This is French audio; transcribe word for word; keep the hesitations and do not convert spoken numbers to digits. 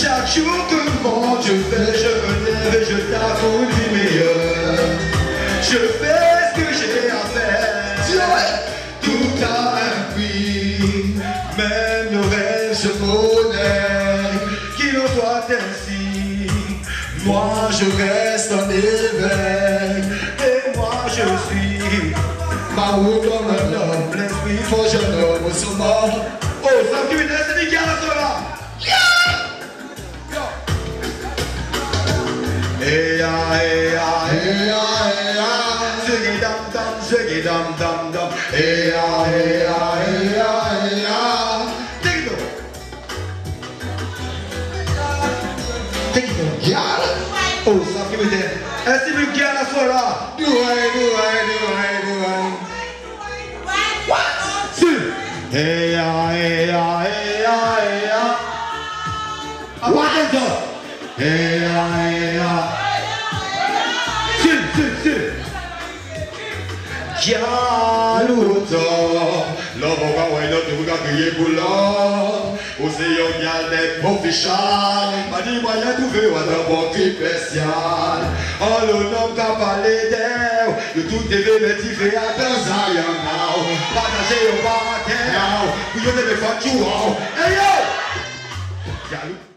Chaque jour que monde je fais, je me lève et je t'avoue du meilleur. Je fais ce que j'ai à faire. Tout a un prix, même nos rêves se connaissent. Qu'il en soit ainsi. Moi je reste en éveil. Et moi je suis ma roue comme un homme. L'esprit fort jeune homme au sommet. Oh, ça me dit, c'est Miguel à cela. Hey ya, hey ya, hey ya, hey ya. Ziggy dum dum, ziggy dum dum dum. Hey ya, hey ya, hey ya, hey ya. Take it over. Take it over. Yeah. Oh, ça qui me dit. Est-ce que Miguel à cela? Do I, do I, do I, do I? What? Si. Hey ya, hey ya, hey ya, hey ya. What is up? Hey ya, hey ya. Si, si, si. Galouto, l'homme va ouais notre vous crier pour l'homme. Aussi on garde des professionnels. Pas dit moyen trouver un bon qui spécial. Oh l'homme qu'a parlé d'elle, de tout est vénétif et à deux ans now. Partagez au parterre, vous y avez fait tout. Hey yo! Galou.